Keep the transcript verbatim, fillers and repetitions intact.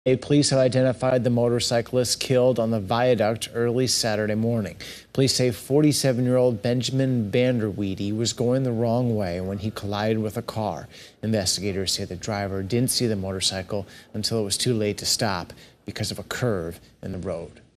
Police have identified the motorcyclist killed on the viaduct early Saturday morning. Police say forty-seven-year-old Benjamin Vanderweedy was going the wrong way when he collided with a car. Investigators say the driver didn't see the motorcycle until it was too late to stop because of a curve in the road.